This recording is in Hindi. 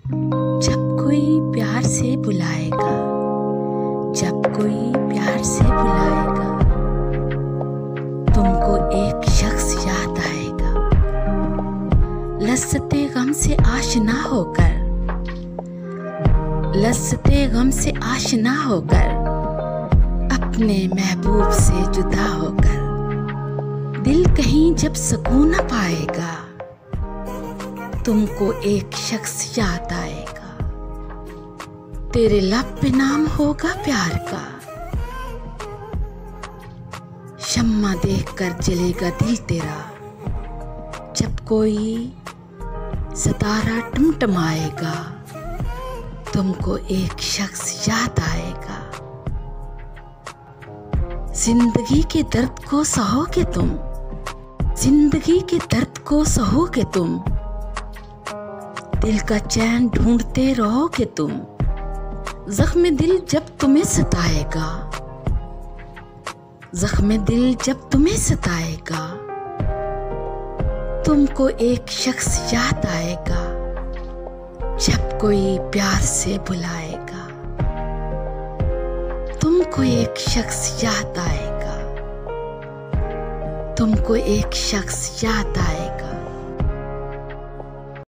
जब कोई प्यार से बुलाएगा, जब कोई प्यार से बुलाएगा, तुमको एक शख्स याद आएगा। लज़्ज़ते गम से आशना होकर, लज़्ज़ते गम से आशना होकर, अपने महबूब से जुदा होकर, दिल कहीं जब सुकून न पाएगा, तुमको एक शख्स याद आएगा। तेरे लब पे नाम होगा प्यार का, शम्मा देखकर जलेगा दिल तेरा। जब कोई सितारा टमटमाएगा, तुमको एक शख्स याद आएगा। जिंदगी के दर्द को सहोगे तुम, जिंदगी के दर्द को सहोगे तुम, दिल का चैन ढूंढते रहोगे तुम। जख्म दिल जब तुम्हें सताएगा, जख्म दिल जब तुम्हें सताएगा, तुमको एक शख्स याद आएगा। जब कोई प्यार से बुलाएगा, तुमको एक शख्स याद आएगा, तुमको एक शख्स याद आएगा।